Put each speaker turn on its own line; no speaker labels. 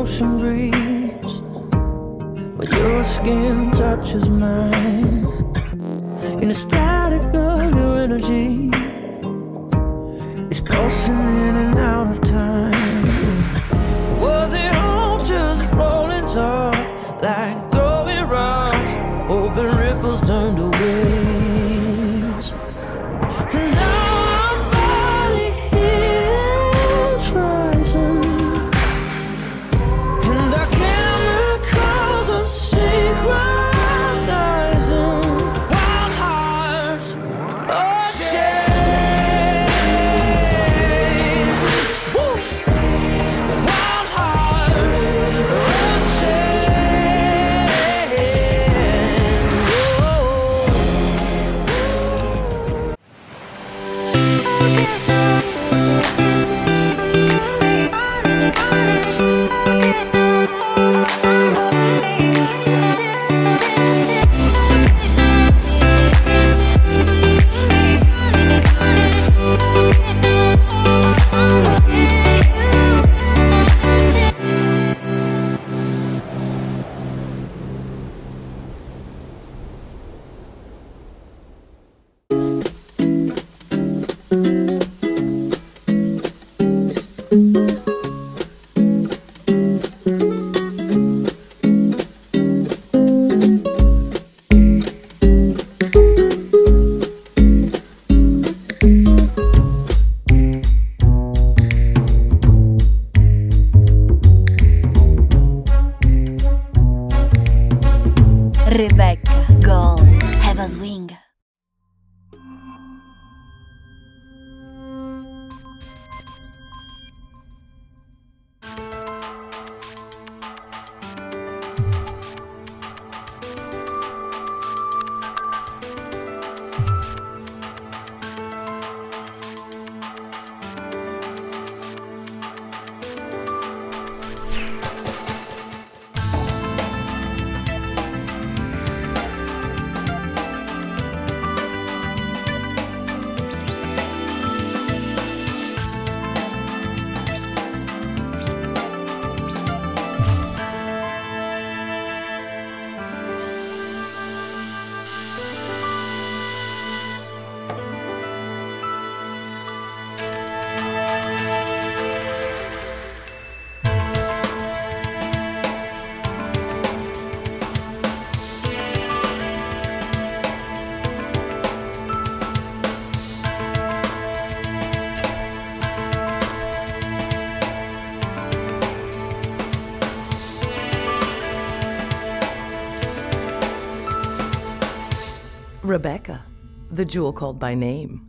ocean breeze, when your skin touches mine, in the static of your energy, it's pulsing in and out of time. Was it all just rolling talk, like throwing rocks, hoping ripples turn to waves? And now our body is rising, and our chemicals are synchronizing. Wild hearts are chained. Woo! Wild hearts are chained.
Rebecca, go, have a swing.
Rebecca, the jewel called by name.